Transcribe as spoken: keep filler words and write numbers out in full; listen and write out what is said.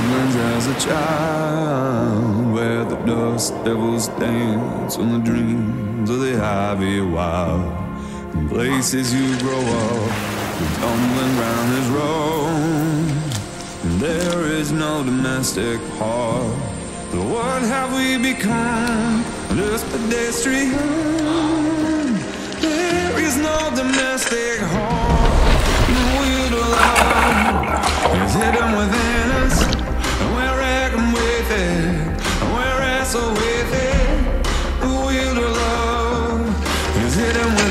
woodlands as a child, where the dust devils dance on the dreams of the ivy wild. In places you grow up, the tumbling ground is road, and there is no domestic heart. So what have we become? Just pedestrian. There is no domestic heart. The wheel of love is hidden within us, and we're reckoned with it, and we're wrestled with it. The wheel of love is hidden within us.